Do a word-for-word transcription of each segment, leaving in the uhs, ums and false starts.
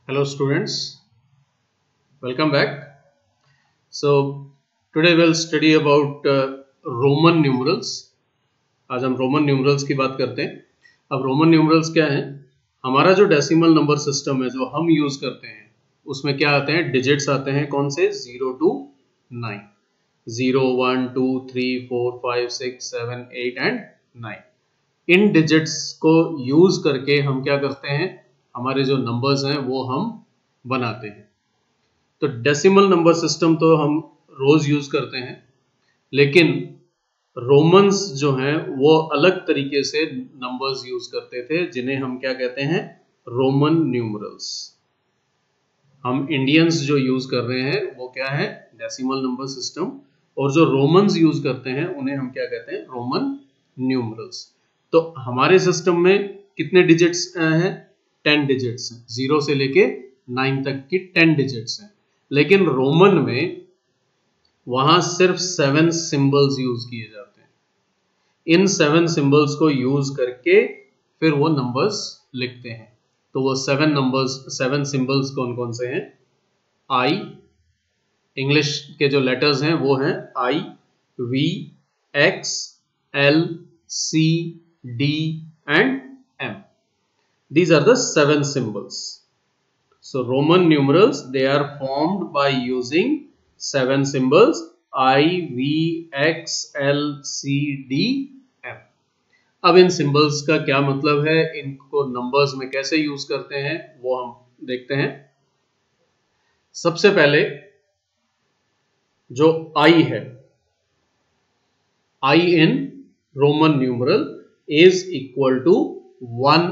Hello students, welcome back. So today we'll study about uh, Roman numerals. आज हम Roman numerals की बात करते हैं. अब रोमन न्यूमरल्स क्या हैं? हमारा जो डेसिमल नंबर सिस्टम है जो हम यूज करते हैं उसमें क्या आते हैं? डिजिट्स आते हैं. कौन से? Zero two nine. Zero one two three four five six seven eight and nine. इन डिजिट्स को यूज करके हम क्या करते हैं? हमारे जो नंबर्स हैं वो हम बनाते हैं. तो डेसिमल नंबर सिस्टम तो हम रोज यूज करते हैं, लेकिन रोमन्स जो हैं वो अलग तरीके से नंबर्स यूज करते थे जिन्हें हम क्या कहते हैं? Roman numerals. हम इंडियंस जो यूज कर रहे हैं वो क्या है? Decimal number system. और जो रोमन्स यूज करते हैं उन्हें हम क्या कहते हैं? Roman numerals. तो हमारे सिस्टम में कितने डिजिट्स हैं? टेन डिजिट्स हैं. जीरो से लेके नाइन तक की टेन डिजिट्स हैं. लेकिन रोमन में वहां सिर्फ सेवन सिंबल्स यूज किए जाते हैं. इन सेवन सिंबल्स को यूज करके फिर वो नंबर्स लिखते हैं. तो वो सेवन नंबर्स, सेवन सिंबल्स कौन कौन से हैं? आई, इंग्लिश के जो लेटर्स हैं वो हैं I, V, X, L, C, D and M. These are the seven symbols. So Roman numerals, they are formed by using seven symbols I, V, X, L, C, D, M. अब इन symbols का क्या मतलब है, इनको numbers में कैसे use करते हैं वो हम देखते हैं. सबसे पहले जो I है, I in Roman numeral is equal to one.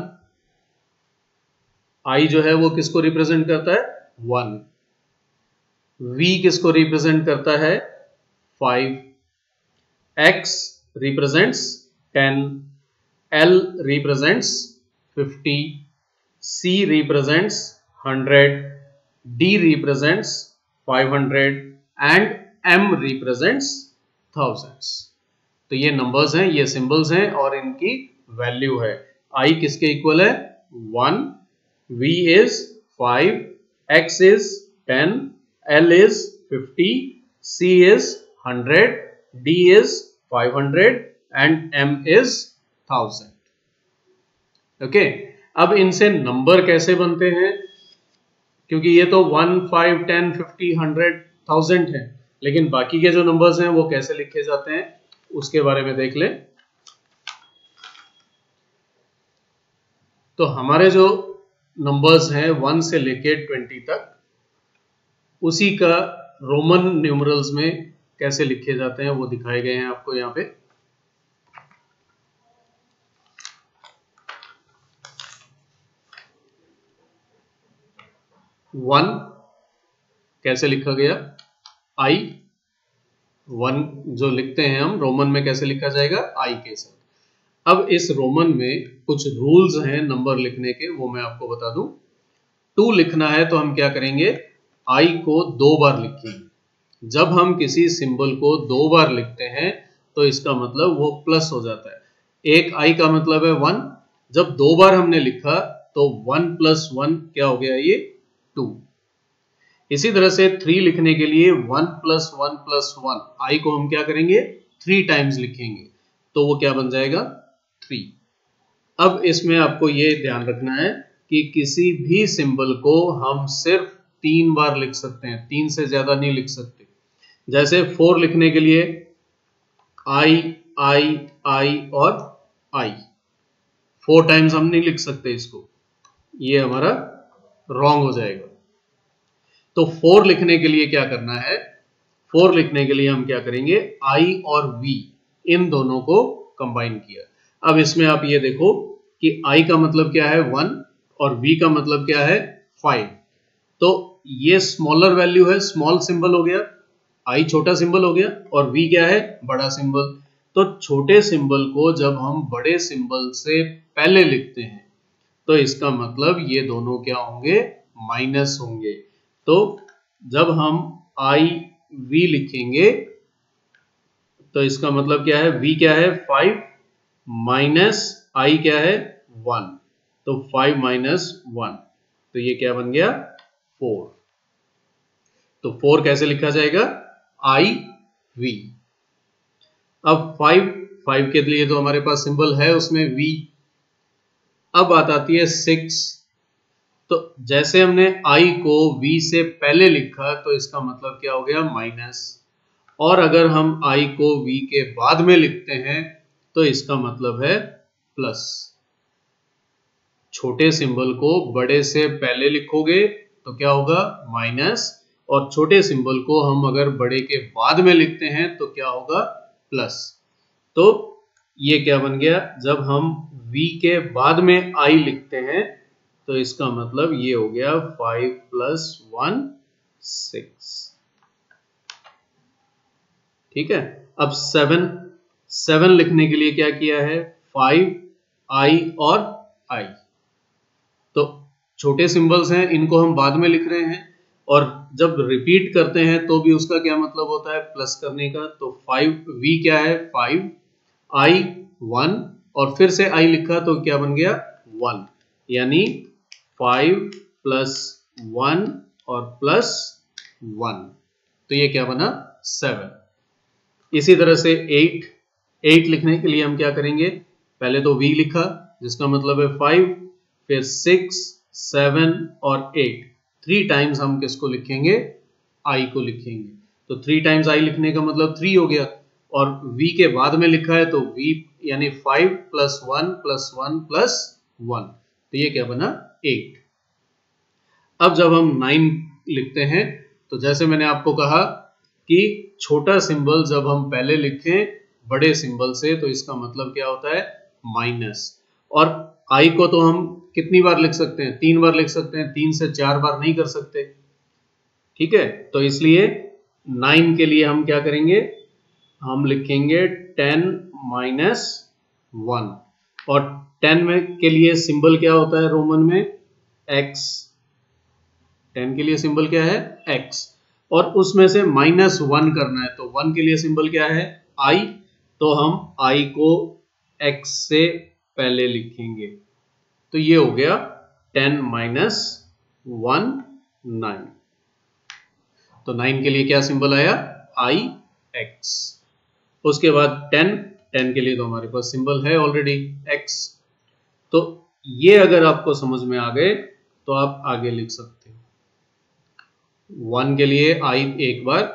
I जो है वो किसको रिप्रेजेंट करता है? वन. वी किसको रिप्रेजेंट करता है? Five. X represents ten. L represents fifty. C represents hundred. D represents five hundred and M represents thousands. तो ये नंबर्स हैं, ये सिंबल्स हैं और इनकी वैल्यू है. आई किसके इक्वल है? One. V is five, X is ten, L is fifty, C is one hundred, D is five hundred and M is one thousand. Okay, अब इनसे नंबर कैसे बनते हैं? क्योंकि ये तो one, five, ten, fifty, hundred, thousand है, लेकिन बाकी के जो नंबर्स हैं वो कैसे लिखे जाते हैं उसके बारे में देख ले. तो हमारे जो नंबर्स हैं वन से लेके ट्वेंटी तक, उसी का रोमन न्यूमरल्स में कैसे लिखे जाते हैं वो दिखाए गए हैं आपको यहाँ पे. वन कैसे लिखा गया? आई. वन जो लिखते हैं हम रोमन में कैसे लिखा जाएगा? आई के साथ. अब इस रोमन में कुछ रूल्स हैं नंबर लिखने के, वो मैं आपको बता दूं. टू लिखना है तो हम क्या करेंगे? आई को दो बार लिखेंगे. जब हम किसी सिंबल को दो बार लिखते हैं तो इसका मतलब वो प्लस हो जाता है. एक आई का मतलब है वन. जब दो बार हमने लिखा तो वन प्लस वन क्या हो गया? ये टू. इसी तरह से थ्री लिखने के लिए one plus one plus one, I को हम क्या करेंगे? थ्री टाइम्स लिखेंगे तो वो क्या बन जाएगा? थ्री. अब इसमें आपको ये ध्यान रखना है कि किसी भी सिंबल को हम सिर्फ तीन बार लिख सकते हैं, तीन से ज्यादा नहीं लिख सकते. जैसे फोर लिखने के लिए आई, आई, आई और आई. फोर टाइम्स हम नहीं लिख सकते इसको, ये हमारा रॉन्ग हो जाएगा. तो फोर लिखने के लिए क्या करना है? फोर लिखने के लिए हम क्या करेंगे? आई और वी इन दोनों को कंबाइन किया. अब इसमें आप ये देखो कि I का मतलब क्या है? वन और V का मतलब क्या है? फाइव. तो ये स्मॉलर वैल्यू है, स्मॉल सिंबल हो गया. I छोटा सिंबल हो गया और V क्या है? बड़ा सिंबल. तो छोटे सिंबल को जब हम बड़े सिंबल से पहले लिखते हैं तो इसका मतलब ये दोनों क्या होंगे? माइनस होंगे. तो जब हम I, V लिखेंगे तो इसका मतलब क्या है? V क्या है? फाइव माइनस आई क्या है? वन. तो फाइव माइनस वन. तो ये क्या बन गया, फोर। तो फोर कैसे लिखा जाएगा, आई वी। अब फाइव, फाइव के लिए तो हमारे पास सिंबल है उसमें वी। अब बात आती है सिक्स। तो जैसे हमने आई को वी से पहले लिखा तो इसका मतलब क्या हो गया, माइनस। और अगर हम आई को वी के बाद में लिखते हैं तो इसका मतलब है प्लस। छोटे सिंबल को बड़े से पहले लिखोगे तो क्या होगा, माइनस, और छोटे सिंबल को हम अगर बड़े के बाद में लिखते हैं तो क्या होगा, प्लस। तो ये क्या बन गया, जब हम v के बाद में i लिखते हैं तो इसका मतलब ये हो गया फाइव प्लस वन सिक्स। ठीक है। अब सेवन, सेवन लिखने के लिए क्या किया है, फाइव, i और i। तो छोटे सिंबल्स हैं, इनको हम बाद में लिख रहे हैं, और जब रिपीट करते हैं तो भी उसका क्या मतलब होता है, प्लस करने का। तो फाइव, v क्या है फाइव, i वन, और फिर से i लिखा तो क्या बन गया, वन। यानी फाइव प्लस वन और प्लस वन, तो ये क्या बना, सेवन। इसी तरह से एट, एट लिखने के लिए हम क्या करेंगे, पहले तो v लिखा जिसका मतलब है फाइव, फिर सिक्स, सेवन और एट। थ्री टाइम्स हम किसको लिखेंगे, i को लिखेंगे। तो थ्री टाइम्स i लिखने का मतलब थ्री हो गया, और v के बाद में लिखा है तो v यानी five plus one plus one plus one, तो ये क्या बना, एट। अब जब हम नाइन लिखते हैं तो जैसे मैंने आपको कहा कि छोटा सिंबल जब हम पहले लिखें बड़े सिंबल से तो इसका मतलब क्या होता है, माइनस। और i को तो हम कितनी बार लिख सकते हैं, तीन बार लिख सकते हैं, तीन से चार बार नहीं कर सकते। ठीक है। तो इसलिए नाइन के लिए हम क्या करेंगे, हम लिखेंगे टेन माइनस वन, और टेन में के लिए सिंबल क्या होता है रोमन में, x। टेन के लिए सिंबल क्या है, x, और उसमें से माइनस वन करना है तो वन के लिए सिंबल क्या है, i। तो हम i को x से पहले लिखेंगे, तो ये हो गया टेन माइनस वन, नाइन। तो नाइन के लिए क्या सिंबल आया, i x। उसके बाद टेन, टेन के लिए तो हमारे पास सिंबल है ऑलरेडी x। तो ये अगर आपको समझ में आ गए तो आप आगे लिख सकते हो। वन के लिए i एक बार,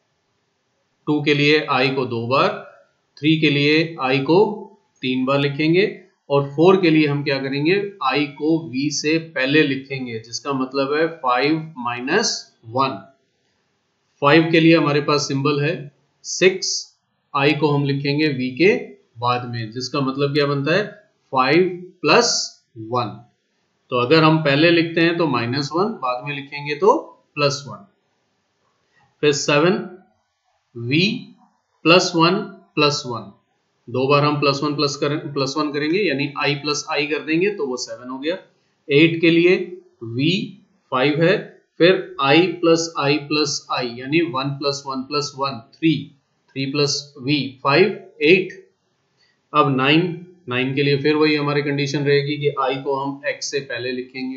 टू के लिए i को दो बार, थ्री के लिए i को तीन बार लिखेंगे, और फोर के लिए हम क्या करेंगे, i को v से पहले लिखेंगे जिसका मतलब है फाइव माइनस वन। फाइव के लिए हमारे पास सिंबल है सिक्स, i को हम लिखेंगे v के बाद में जिसका मतलब क्या बनता है, फाइव प्लस वन। तो अगर हम पहले लिखते हैं तो माइनस वन, बाद में लिखेंगे तो प्लस वन। फिर seven, v plus one plus one, दो बार हम प्लस वन प्लस करें प्लस वन करेंगे यानी i प्लस आई कर देंगे तो वो सेवन हो गया। एट के लिए v फाइव है, फिर i plus I plus I यानी one plus one plus one, three, three plus v five, eight. अब नाइन, नाइन के लिए फिर वही हमारी कंडीशन रहेगी कि i को हम x से पहले लिखेंगे,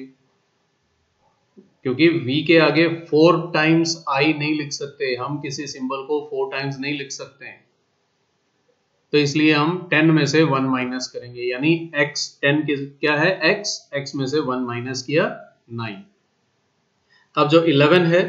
क्योंकि v के आगे फोर टाइम्स i नहीं लिख सकते, हम किसी सिंबल को फोर टाइम्स नहीं लिख सकते हैं। तो इसलिए हम टेन में से वन माइनस करेंगे, यानी x, टेन क्या है x, x में से वन माइनस किया, नाइन। अब जो इलेवन है,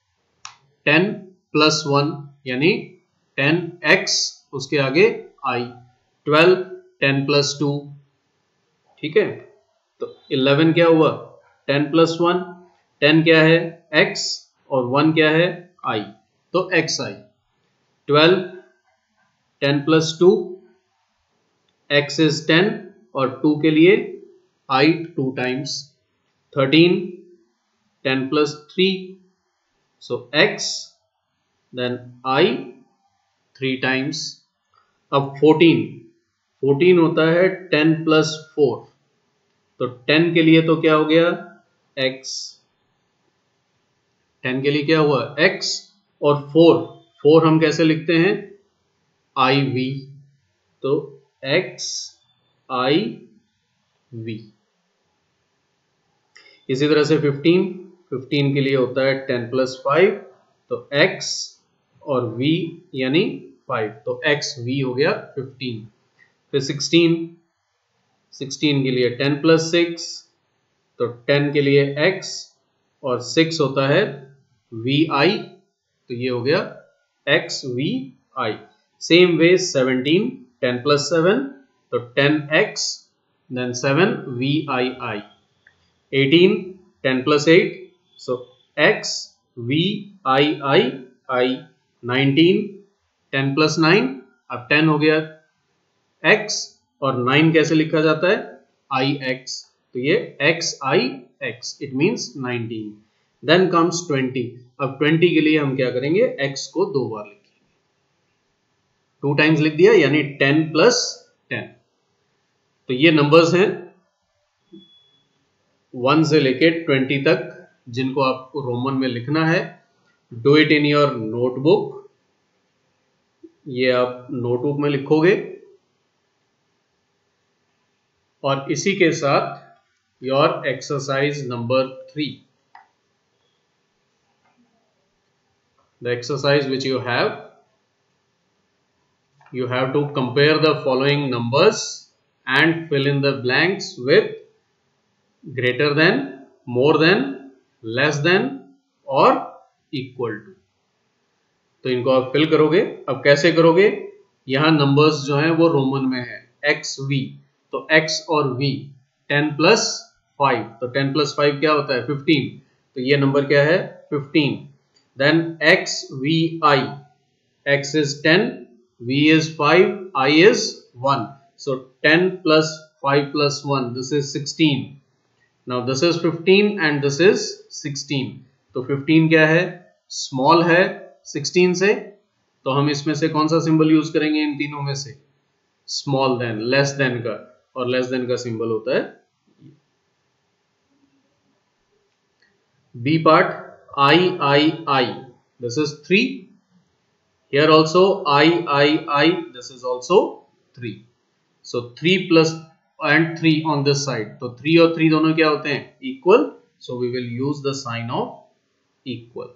टेन प्लस वन यानी टेन एक्स, उसके आगे i, twelve, ten plus two. ठीक है। तो इलेवन क्या हुआ, टेन प्लस वन, टेन क्या है x और वन क्या है i, तो xi। Twelve, ten plus two, x is ten और टू के लिए i two times. Thirteen, ten plus three, so x, then i three times. अब फोर्टीन, फोर्टीन होता है टेन प्लस फोर, तो टेन के लिए तो क्या हो गया x, टेन के लिए क्या हुआ x, और फोर, फोर हम कैसे लिखते हैं, आई वी, तो x i v। इसी तरह से फिफ्टीन, फिफ्टीन के लिए होता है टेन प्लस फाइव, तो x और v यानी फाइव, तो x v हो गया फिफ्टीन। फिर सिक्सटीन, सिक्सटीन के लिए टेन प्लस सिक्स, तो टेन के लिए x और सिक्स होता है vi, तो ये हो गया x v i। Same way seventeen, ten plus seven, तो ten x, then seven v i i। Eighteen, ten plus eight, so x v i i i। Nineteen, ten plus nine, अब ten हो गया x और nine कैसे लिखा जाता है ix, तो ये x i x, it means nineteen. Then comes twenty, अब ट्वेंटी के लिए हम क्या करेंगे, x को दो बार लिखेंगे, टू टाइम्स लिख दिया यानी टेन प्लस टेन। तो ये नंबर्स हैं वन से लेके ट्वेंटी तक जिनको आपको रोमन में लिखना है। Do it in your notebook, ये आप नोटबुक में लिखोगे और इसी के साथ your exercise number three, the exercise which you have, you have to compare the following numbers and fill in the blanks with greater than, more than, less than और equal to। तो इनको आप फिल करोगे। अब कैसे करोगे, यहां numbers जो हैं वो रोमन में है, एक्स वी, तो x और v, टेन प्लस फाइव, तो टेन प्लस फाइव क्या होता है फिफ्टीन, तो ये नंबर क्या है fifteen. Then x v i, x is ten, v is five, I is one, so ten plus five plus one, this is sixteen। now this is fifteen and this is sixteen, तो fifteen क्या है, small है sixteen से, तो हम इसमें से कौन सा सिंबल यूज करेंगे इन तीनों में से, स्मॉल देन, लेस देन का, और लेस देन का सिंबल होता है B part, I I I, this is three, here also I I I, this is also three, so three plus and three on this side, तो three और three दोनों क्या होते हैं equal, so we will use the sign of equal।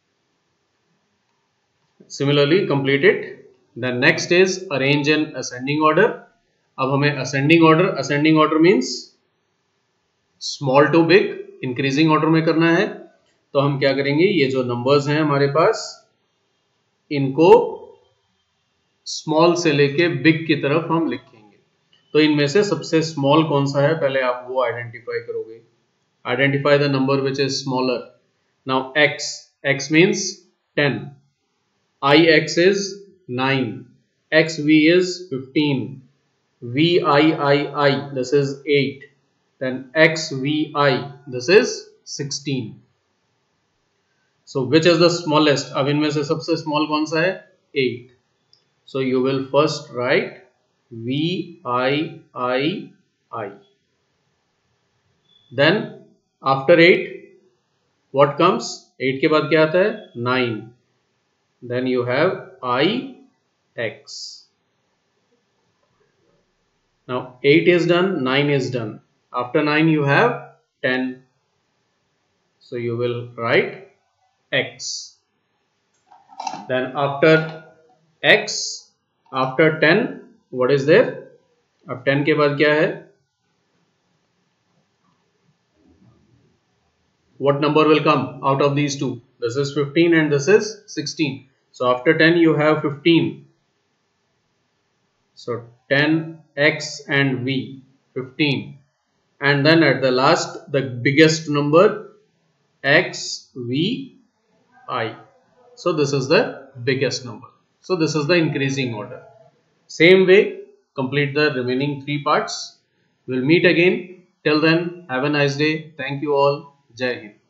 similarly complete it। the next is arrange in ascending order। अब हमें ascending order, ascending order means small to big, increasing order में करना है। तो हम क्या करेंगे, ये जो numbers हैं हमारे पास, इनको स्मॉल से लेके बिग की तरफ हम लिखेंगे। तो इनमें से सबसे स्मॉल कौन सा है, पहले आप वो आइडेंटिफाई करोगे। Identify the number which is smaller. Now x, x means ten, ix is nine, xv is fifteen, vii, this is eight, then xvi, this is sixteen. So which is the smallest? अब इनमें से सबसे small कौन सा है, eight. So you will first write V I I I. Then after eight, what comes? Eight के बाद क्या आता है, nine. Then you have I X. Now eight is done, nine is done. After nine you have ten. So you will write x. Then after x, after ten, what is there? अब ten के बाद क्या है, what number will come out of these two? This is fifteen and this is sixteen. So after ten you have fifteen. So ten x and v, fifteen, and then at the last the biggest number x v I. So this is the biggest number. So this is the increasing order. Same way, complete the remaining three parts. We'll meet again. Till then, have a nice day. Thank you all. Jai Hind.